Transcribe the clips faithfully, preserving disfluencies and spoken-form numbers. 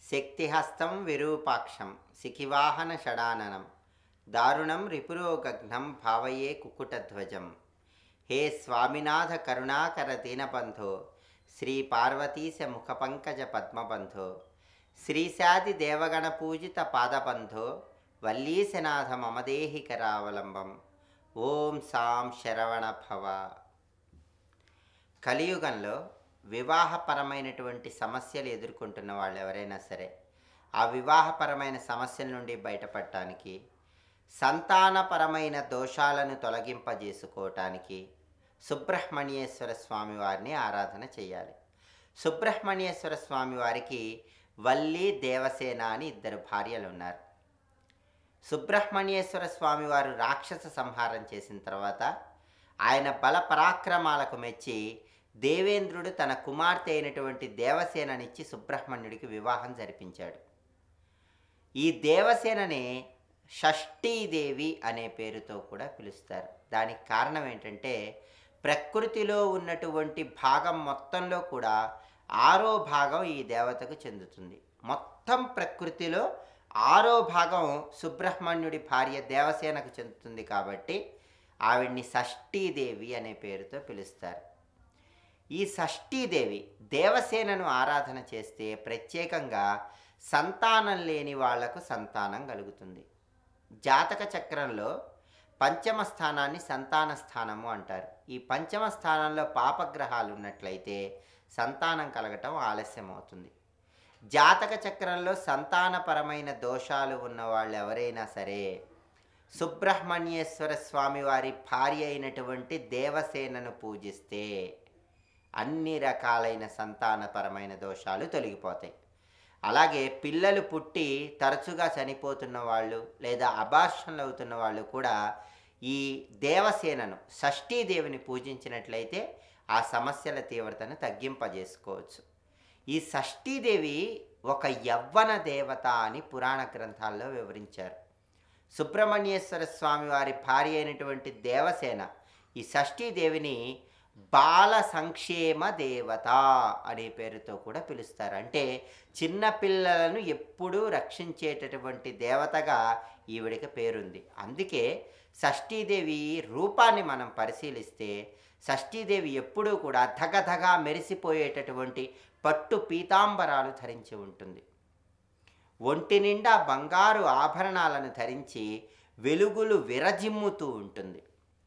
శక్తిహస్తం విరూపాక్షం శిఖివాహన షడాననం దారుణం రిపురోగఘ్నం భావయే కుకుటధ్వజం. హే స్వామినాథ కరుణాకర దీనబంధో శ్రీ పార్వతీశ ముఖపంకజ పద్మబంధో శ్రీశాది దేవగణ పూజిత పాదబంధో వల్లీశనాథ మమదేహి కరావలంబం. ఓం సాం శరవణ భవ. కలియుగంలో వివాహపరమైనటువంటి సమస్యలు ఎదుర్కొంటున్న వాళ్ళు ఎవరైనా సరే ఆ వివాహపరమైన సమస్యల నుండి బయటపడటానికి, సంతానపరమైన దోషాలను తొలగింపజేసుకోవటానికి సుబ్రహ్మణ్యేశ్వర స్వామి వారిని ఆరాధన చేయాలి. సుబ్రహ్మణ్యేశ్వర స్వామి వారికి వల్లి, దేవసేన అని ఇద్దరు భార్యలు ఉన్నారు. సుబ్రహ్మణ్యేశ్వర స్వామి వారు రాక్షస సంహారం చేసిన తర్వాత ఆయన బల పరాక్రమాలకు మెచ్చి దేవేంద్రుడు తన కుమార్తె అయినటువంటి దేవసేననిచ్చి సుబ్రహ్మణ్యుడికి వివాహం జరిపించాడు. ఈ దేవసేనని షష్ఠీదేవి అనే పేరుతో కూడా పిలుస్తారు. దానికి కారణం ఏంటంటే ప్రకృతిలో ఉన్నటువంటి భాగం మొత్తంలో కూడా ఆరో భాగం ఈ దేవతకు చెందుతుంది. మొత్తం ప్రకృతిలో ఆరో భాగం సుబ్రహ్మణ్యుడి భార్య దేవసేనకు చెందుతుంది కాబట్టి ఆవిడ్ని షష్ఠీదేవి అనే పేరుతో పిలుస్తారు. ఈ షష్ఠీదేవి దేవసేనను ఆరాధన చేస్తే ప్రత్యేకంగా సంతానం లేని వాళ్లకు సంతానం కలుగుతుంది. జాతక చక్రంలో పంచమ స్థానాన్ని సంతాన స్థానము అంటారు. ఈ పంచమ స్థానంలో పాపగ్రహాలు ఉన్నట్లయితే సంతానం కలగటం ఆలస్యం అవుతుంది. జాతక చక్రంలో సంతానపరమైన దోషాలు ఉన్న వాళ్ళు ఎవరైనా సరే సుబ్రహ్మణ్యేశ్వర స్వామి వారి భార్య అయినటువంటి దేవసేనను పూజిస్తే అన్ని రకాలైన సంతానపరమైన దోషాలు తొలగిపోతాయి. అలాగే పిల్లలు పుట్టి తరచుగా చనిపోతున్న వాళ్ళు లేదా అబార్షన్లు అవుతున్న వాళ్ళు కూడా ఈ దేవసేనను షష్ఠీదేవిని పూజించినట్లయితే ఆ సమస్యల తీవ్రతను తగ్గింపజేసుకోవచ్చు. ఈ షష్ఠీదేవి ఒక యవ్వన దేవత అని పురాణ గ్రంథాల్లో వివరించారు. సుబ్రహ్మణ్యేశ్వర స్వామి వారి భార్య అయినటువంటి దేవసేన ఈ షష్ఠీదేవిని బాల సంక్షేమ దేవత అనే పేరుతో కూడా పిలుస్తారు. అంటే చిన్నపిల్లలను ఎప్పుడూ రక్షించేటటువంటి దేవతగా ఈవిడికి పేరుంది. అందుకే షష్ఠీదేవి రూపాన్ని మనం పరిశీలిస్తే షష్ఠీదేవి ఎప్పుడూ కూడా ధగధగా మెరిసిపోయేటటువంటి పట్టు పీతాంబరాలు ధరించి ఉంటుంది. ఒంటి నిండా బంగారు ఆభరణాలను ధరించి వెలుగులు విరజిమ్ముతూ ఉంటుంది.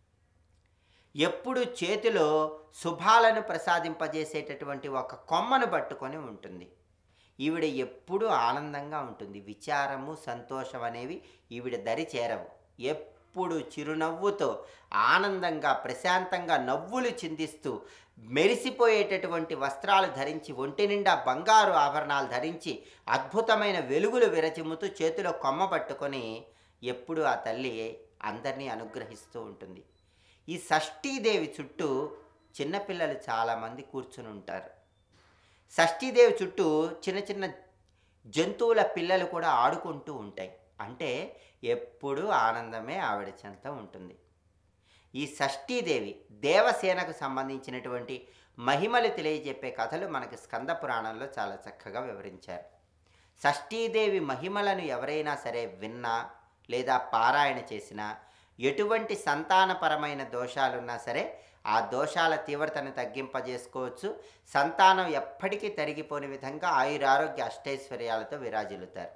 ఎప్పుడు చేతిలో శుభాలను ప్రసాదింపజేసేటటువంటి ఒక కొమ్మను పట్టుకొని ఉంటుంది. ఈవిడ ఎప్పుడు ఆనందంగా ఉంటుంది. విచారము, సంతోషం అనేవి ఈవిడ దరి చేరవు. ఎప్పుడు చిరునవ్వుతో ఆనందంగా ప్రశాంతంగా నవ్వులు చిందిస్తూ మెరిసిపోయేటటువంటి వస్త్రాలు ధరించి ఒంటి నిండా బంగారు ఆభరణాలు ధరించి అద్భుతమైన వెలుగులు విరచిమ్ముతూ చేతిలో కొమ్మ పట్టుకొని ఎప్పుడు ఆ తల్లి అందరినీ అనుగ్రహిస్తూ ఉంటుంది. ఈ షష్ఠీదేవి చుట్టూ చిన్నపిల్లలు చాలామంది కూర్చుని ఉంటారు. షష్ఠీదేవి చుట్టూ చిన్న చిన్న జంతువుల పిల్లలు కూడా ఆడుకుంటూ ఉంటాయి. అంటే ఎప్పుడూ ఆనందమే ఆవిడ చెంత ఉంటుంది. ఈ షష్ఠీదేవి దేవసేనకు సంబంధించినటువంటి మహిమలు తెలియజెప్పే కథలు మనకి స్కంద పురాణంలో చాలా చక్కగా వివరించారు. షష్ఠీదేవి మహిమలను ఎవరైనా సరే విన్నా లేదా పారాయణ చేసినా ఎటువంటి సంతానపరమైన దోషాలున్నా సరే ఆ దోషాల తీవ్రతను తగ్గింపజేసుకోవచ్చు. సంతానం ఎప్పటికీ తరిగిపోని విధంగా ఆయురారోగ్య అష్టైశ్వర్యాలతో విరాజిల్లుతారు.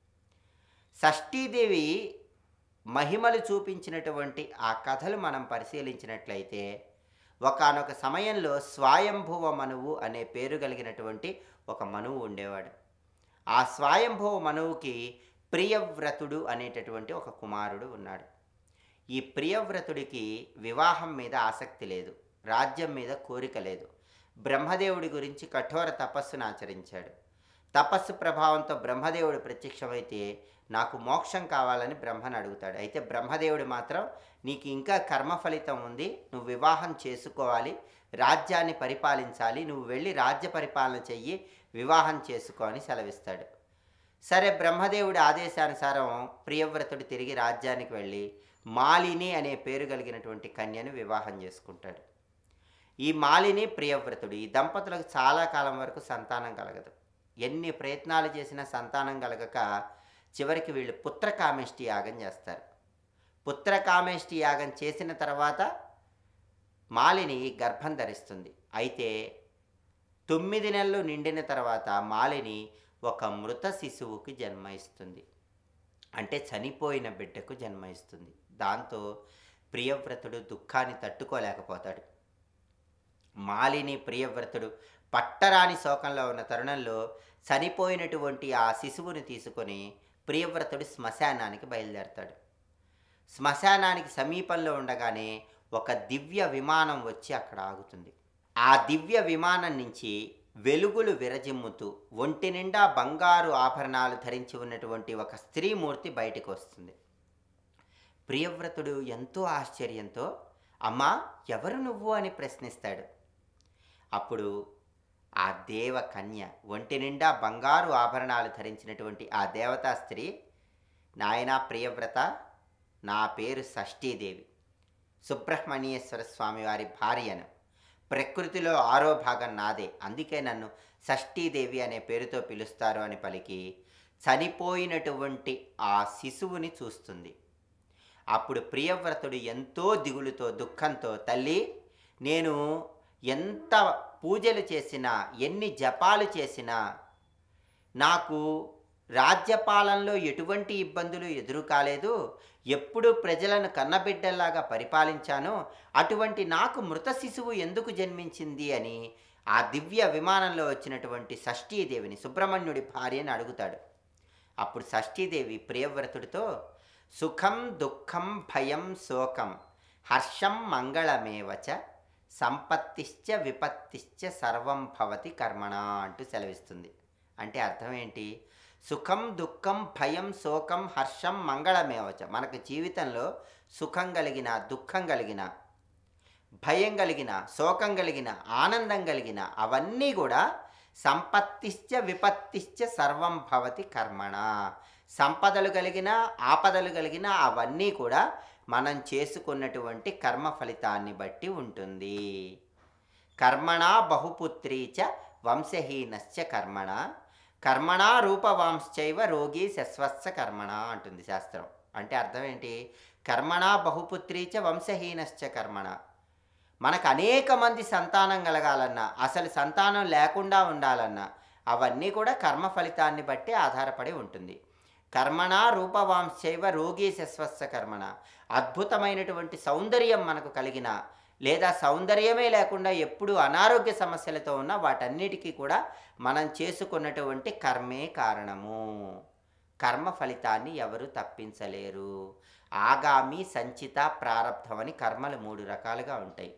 షష్ఠీదేవి మహిమలు చూపించినటువంటి ఆ కథలు మనం పరిశీలించినట్లయితే ఒకానొక సమయంలో స్వయంభువ మనువు అనే పేరు కలిగినటువంటి ఒక మనువు ఉండేవాడు. ఆ స్వయంభువ మనువుకి ప్రియవ్రతుడు అనేటటువంటి ఒక కుమారుడు ఉన్నాడు. ఈ ప్రియవ్రతుడికి వివాహం మీద ఆసక్తి లేదు, రాజ్యం మీద కోరిక లేదు. బ్రహ్మదేవుడి గురించి కఠోర తపస్సును ఆచరించాడు. తపస్సు ప్రభావంతో బ్రహ్మదేవుడు ప్రత్యక్షమైతే నాకు మోక్షం కావాలని బ్రహ్మను అడుగుతాడు. అయితే బ్రహ్మదేవుడు మాత్రం నీకు ఇంకా కర్మ ఫలితం ఉంది, నువ్వు వివాహం చేసుకోవాలి, రాజ్యాన్ని పరిపాలించాలి, నువ్వు వెళ్ళి రాజ్య పరిపాలన చెయ్యి, వివాహం చేసుకో అని సెలవిస్తాడు. సరే, బ్రహ్మదేవుడి ఆదేశానుసారం ప్రియవ్రతుడు తిరిగి రాజ్యానికి వెళ్ళి మాలిని అనే పేరు కలిగినటువంటి కన్యను వివాహం చేసుకుంటాడు. ఈ మాలిని ప్రియవ్రతుడు ఈ దంపతులకు చాలా కాలం వరకు సంతానం కలగదు. ఎన్ని ప్రయత్నాలు చేసినా సంతానం కలగక చివరికి వీళ్ళు పుత్రకామేష్టి యాగం చేస్తారు. పుత్రకామేష్టి యాగం చేసిన తర్వాత మాలిని గర్భం ధరిస్తుంది. అయితే తొమ్మిది నెలలు నిండిన తర్వాత మాలిని ఒక మృత శిశువుకి జన్మ ఇస్తుంది. అంటే చనిపోయిన బిడ్డకు జన్మ ఇస్తుంది. దాంతో ప్రియవ్రతుడు దుఃఖాన్ని తట్టుకోలేకపోతాడు. మాలిని ప్రియవ్రతుడు పట్టరాని శోకంలో ఉన్న తరుణంలో చనిపోయినటువంటి ఆ శిశువుని తీసుకొని ప్రియవ్రతుడు శ్మశానానికి బయలుదేరతాడు. శ్మశానానికి సమీపంలో ఉండగానే ఒక దివ్య విమానం వచ్చి అక్కడ ఆగుతుంది. ఆ దివ్య విమానం నుంచి వెలుగులు విరజిమ్ముతూ ఒంటి నిండా బంగారు ఆభరణాలు ధరించి ఉన్నటువంటి ఒక స్త్రీమూర్తి బయటికి వస్తుంది. ప్రియవ్రతుడు ఎంతో ఆశ్చర్యంతో, అమ్మా ఎవరు నువ్వు అని ప్రశ్నిస్తాడు. అప్పుడు ఆ దేవకన్య, ఒంటి నిండా బంగారు ఆభరణాలు ధరించినటువంటి ఆ దేవతా స్త్రీ, నాయనా ప్రియవ్రత, నా పేరు షష్ఠీదేవి, సుబ్రహ్మణ్యేశ్వర స్వామి వారి భార్యను. ప్రకృతిలో ఆరో భాగం నాదే, అందుకే నన్ను షష్ఠీదేవి అనే పేరుతో పిలుస్తారు అని పలికి చనిపోయినటువంటి ఆ శిశువుని చూస్తుంది. అప్పుడు ప్రియవ్రతుడు ఎంతో దిగులుతో దుఃఖంతో, తల్లి నేను ఎంత పూజలు చేసినా ఎన్ని జపాలు చేసినా నాకు రాజ్యపాలనలో ఎటువంటి ఇబ్బందులు ఎదురు కాలేదు. ఎప్పుడు ప్రజలను కన్నబిడ్డల్లాగా పరిపాలించానో అటువంటి నాకు మృత శిశువు ఎందుకు జన్మించింది అని ఆ దివ్య విమానంలో వచ్చినటువంటి షష్ఠీదేవిని, సుబ్రహ్మణ్యుడి భార్యని అడుగుతాడు. అప్పుడు షష్ఠీదేవి ప్రియవ్రతుడితో, సుఖం దుఃఖం భయం శోకం హర్షం మంగళమేవచ సంపత్తిశ్చ విపత్తిశ్చ సర్వం భవతి కర్మణ అంటూ సెలవిస్తుంది. అంటే అర్థం ఏంటి? సుఖం దుఃఖం భయం శోకం హర్షం మంగళమేవచ, మనకు జీవితంలో సుఖం కలిగిన, దుఃఖం కలిగిన, భయం కలిగిన, శోకం కలిగిన, ఆనందం కలిగిన అవన్నీ కూడా సంపత్తిశ్చ విపత్తిశ్చ సర్వం భవతి కర్మణ, సంపదలు కలిగిన, ఆపదలు కలిగిన అవన్నీ కూడా మనం చేసుకున్నటువంటి కర్మ ఫలితాన్ని బట్టి ఉంటుంది. కర్మణ బహుపుత్రీచ వంశహీనశ్చ కర్మణ కర్మణా రూపవాంశ్చైవ రోగి శశ్వత్స కర్మణ అంటుంది శాస్త్రం. అంటే అర్థం ఏంటి? కర్మణా బహుపుత్రీచ వంశహీనశ్చ కర్మణ, మనకు అనేక మంది సంతానం కలగాలన్నా, అసలు సంతానం లేకుండా ఉండాలన్నా అవన్నీ కూడా కర్మ ఫలితాన్ని బట్టి ఆధారపడి ఉంటుంది. కర్మణా రూపవాంశ్చైవ రోగి శశ్వత్స కర్మణ, అద్భుతమైనటువంటి సౌందర్యం మనకు కలిగిన, లేదా సౌందర్యమే లేకుండా ఎప్పుడు అనారోగ్య సమస్యలతో ఉన్న వాటన్నిటికీ కూడా మనం చేసుకున్నటువంటి కర్మే కారణము. కర్మ ఫలితాన్ని ఎవరు తప్పించలేరు. ఆగామి, సంచిత, ప్రారబ్ధం అని కర్మలు మూడు రకాలుగా ఉంటాయి.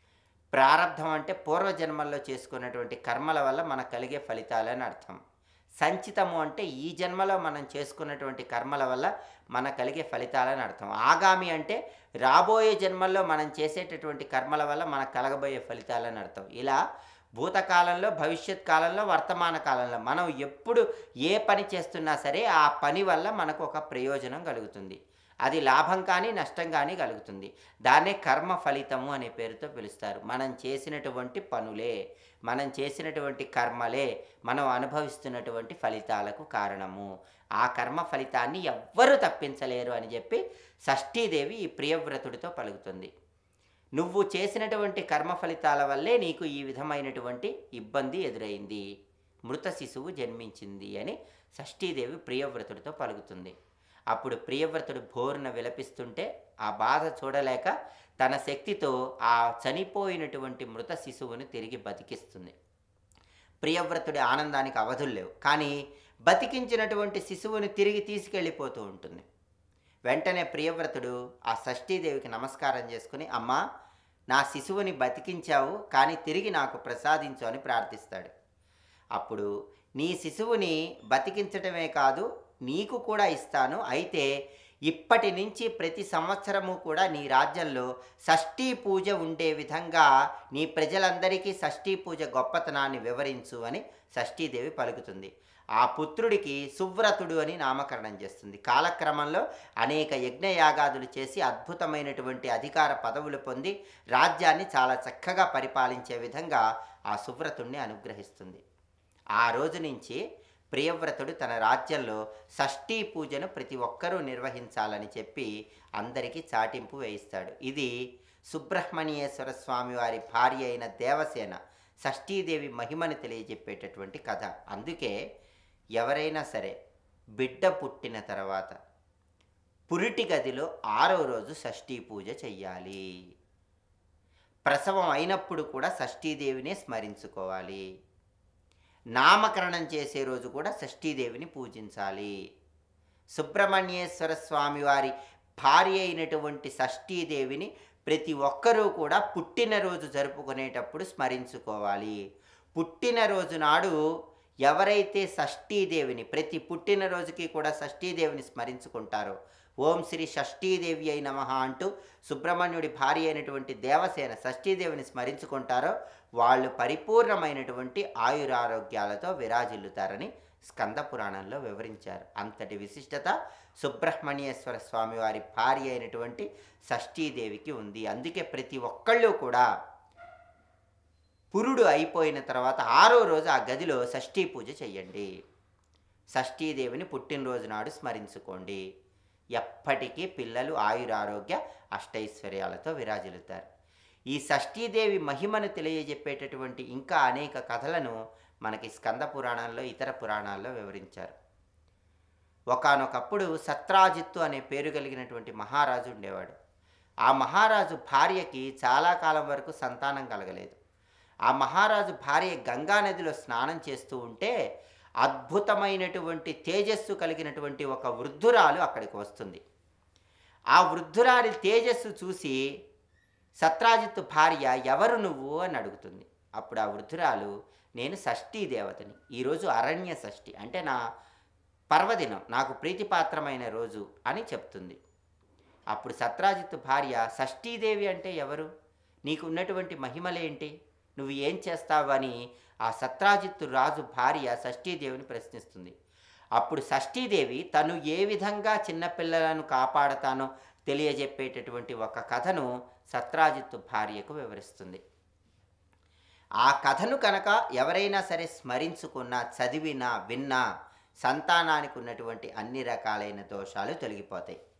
ప్రారబ్ధం అంటే పూర్వజన్మల్లో చేసుకున్నటువంటి కర్మల వల్ల మనకు కలిగే ఫలితాలని అర్థం. సంచితము అంటే ఈ జన్మలో మనం చేసుకున్నటువంటి కర్మల వల్ల మనకు కలిగే ఫలితాలని అర్థం. ఆగామి అంటే రాబోయే జన్మల్లో మనం చేసేటటువంటి కర్మల వల్ల మనకు కలగబోయే ఫలితాలని అర్థం. ఇలా భూతకాలంలో, భవిష్యత్ కాలంలో, వర్తమాన కాలంలో మనం ఎప్పుడు ఏ పని చేస్తున్నా సరే ఆ పని వల్ల మనకు ఒక ప్రయోజనం కలుగుతుంది. అది లాభం కానీ నష్టం కానీ కలుగుతుంది. దాన్నే కర్మ ఫలితము అనే పేరుతో పిలుస్తారు. మనం చేసినటువంటి పనులే, మనం చేసినటువంటి కర్మలే మనం అనుభవిస్తున్నటువంటి ఫలితాలకు కారణము. ఆ కర్మ ఫలితాన్ని ఎవ్వరూ తప్పించలేరు అని చెప్పి షష్ఠీదేవి ఈ ప్రియవ్రతుడితో పలుకుతుంది. నువ్వు చేసినటువంటి కర్మ ఫలితాల వల్లే నీకు ఈ విధమైనటువంటి ఇబ్బంది ఎదురైంది, మృత శిశువు జన్మించింది అని షష్ఠీదేవి ప్రియవ్రతుడితో పలుకుతుంది. అప్పుడు ప్రియవ్రతుడు భోరున విలపిస్తుంటే ఆ బాధ చూడలేక తన శక్తితో ఆ చనిపోయినటువంటి మృత శిశువుని తిరిగి బతికిస్తుంది. ప్రియవ్రతుడి ఆనందానికి అవధులు లేవు. కానీ బతికించినటువంటి శిశువుని తిరిగి తీసుకెళ్ళిపోతూ ఉంటుంది. వెంటనే ప్రియవ్రతుడు ఆ షష్ఠీదేవికి నమస్కారం చేసుకుని, అమ్మా నా శిశువుని బతికించావు, కానీ తిరిగి నాకు ప్రసాదించు అని ప్రార్థిస్తాడు. అప్పుడు నీ శిశువుని బతికించటమే కాదు నీకు కూడా ఇస్తాను, అయితే ఇప్పటి నుంచి ప్రతి సంవత్సరము కూడా నీ రాజ్యంలో షష్ఠీ పూజ ఉండే విధంగా నీ ప్రజలందరికీ షష్ఠీ పూజ గొప్పతనాన్ని వివరించు అని షష్ఠీదేవి పలుకుతుంది. ఆ పుత్రుడికి సువ్రతుడు అని నామకరణం చేస్తుంది. కాలక్రమంలో అనేక యజ్ఞయాగాదులు చేసి అద్భుతమైనటువంటి అధికార పదవులు పొంది రాజ్యాన్ని చాలా చక్కగా పరిపాలించే విధంగా ఆ సువ్రతుడిని అనుగ్రహిస్తుంది. ఆ రోజు నుంచి ప్రియవ్రతుడు తన రాజ్యంలో షష్ఠీ పూజను ప్రతి ఒక్కరూ నిర్వహించాలని చెప్పి అందరికీ చాటింపు వేయిస్తాడు. ఇది సుబ్రహ్మణ్యేశ్వర స్వామి వారి భార్య అయిన దేవసేన షష్ఠీదేవి మహిమని తెలియజెప్పేటటువంటి కథ. అందుకే ఎవరైనా సరే బిడ్డ పుట్టిన తర్వాత పురిటి గదిలో ఆరో రోజు షష్ఠీ పూజ చెయ్యాలి. ప్రసవం అయినప్పుడు కూడా షష్ఠీదేవినే స్మరించుకోవాలి. నామకరణం చేసే రోజు కూడా షష్ఠీదేవిని పూజించాలి. సుబ్రహ్మణ్యేశ్వర స్వామి వారి భార్య అయినటువంటి షష్ఠీదేవిని ప్రతి ఒక్కరూ కూడా పుట్టినరోజు జరుపుకునేటప్పుడు స్మరించుకోవాలి. పుట్టినరోజు నాడు ఎవరైతే షష్ఠీదేవిని ప్రతి పుట్టినరోజుకి కూడా షష్ఠీదేవిని స్మరించుకుంటారో, ఓం శ్రీ షష్ఠీదేవి అయి నమః అంటూ సుబ్రహ్మణ్యుడి భార్య అయినటువంటి దేవసేన షష్ఠీదేవిని స్మరించుకుంటారో వాళ్ళు పరిపూర్ణమైనటువంటి ఆయురారోగ్యాలతో విరాజిల్లుతారని స్కంద పురాణంలో వివరించారు. అంతటి విశిష్టత సుబ్రహ్మణ్యేశ్వర స్వామి వారి భార్య అయినటువంటి షష్ఠీదేవికి ఉంది. అందుకే ప్రతి ఒక్కళ్ళు కూడా పురుడు అయిపోయిన తర్వాత ఆరో రోజు ఆ గదిలో షష్ఠీ పూజ చెయ్యండి. షష్ఠీదేవిని పుట్టినరోజు నాడు స్మరించుకోండి. ఎప్పటికీ పిల్లలు ఆయురారోగ్య అష్టైశ్వర్యాలతో విరాజిల్లుతారు. ఈ షష్ఠీదేవి మహిమను తెలియజెప్పేటటువంటి ఇంకా అనేక కథలను మనకి స్కంద పురాణంలో ఇతర పురాణాల్లో వివరించారు. ఒకానొకప్పుడు సత్రాజిత్తు అనే పేరు కలిగినటువంటి మహారాజు ఉండేవాడు. ఆ మహారాజు భార్యకి చాలా కాలం వరకు సంతానం కలగలేదు. ఆ మహారాజు భార్య గంగానదిలో స్నానం చేస్తూ ఉంటే అద్భుతమైనటువంటి తేజస్సు కలిగినటువంటి ఒక వృద్ధురాలు అక్కడికి వస్తుంది. ఆ వృద్ధురాలి తేజస్సు చూసి సత్రాజిత్తు భార్య ఎవరు నువ్వు అని అడుగుతుంది. అప్పుడు ఆ వృద్ధురాలు, నేను షష్ఠీ దేవతని, ఈరోజు అరణ్య షష్ఠి అంటే నా పర్వదినం, నాకు ప్రీతిపాత్రమైన రోజు అని చెప్తుంది. అప్పుడు సత్రాజిత్తు భార్య, షష్ఠీదేవి అంటే ఎవరు, నీకు ఉన్నటువంటి మహిమలేంటి, నువ్వు ఏం చేస్తావు అని ఆ సత్రాజిత్తు రాజు భార్య షష్ఠీదేవిని ప్రశ్నిస్తుంది. అప్పుడు షష్ఠీదేవి తను ఏ విధంగా చిన్నపిల్లలను కాపాడతానో తెలియజెప్పేటటువంటి ఒక కథను సత్రాజిత్తు భార్యకు వివరిస్తుంది. ఆ కథను కనుక ఎవరైనా సరే స్మరించుకున్నా, చదివినా, విన్నా సంతానానికి ఉన్నటువంటి అన్ని రకాలైన దోషాలు తొలగిపోతాయి.